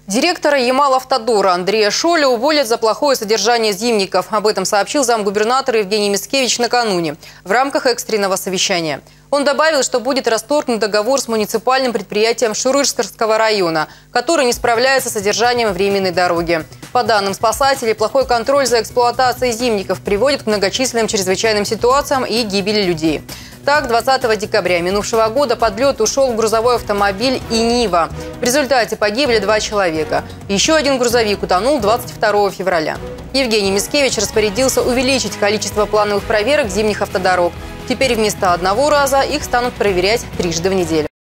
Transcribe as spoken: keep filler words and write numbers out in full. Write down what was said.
Директора Ямал-Автодора Андрея Шоля уволят за плохое содержание зимников. Об этом сообщил замгубернатора Евгений Мискевич накануне в рамках экстренного совещания. Он добавил, что будет расторгнут договор с муниципальным предприятием Шурышского района, который не справляется с содержанием временной дороги. По данным спасателей, плохой контроль за эксплуатацией зимников приводит к многочисленным чрезвычайным ситуациям и гибели людей. Так, двадцатого декабря минувшего года под лед ушел грузовой автомобиль и Нива. В результате погибли два человека. Еще один грузовик утонул двадцать второго февраля. Евгений Мискевич распорядился увеличить количество плановых проверок зимних автодорог. Теперь вместо одного раза их станут проверять трижды в неделю.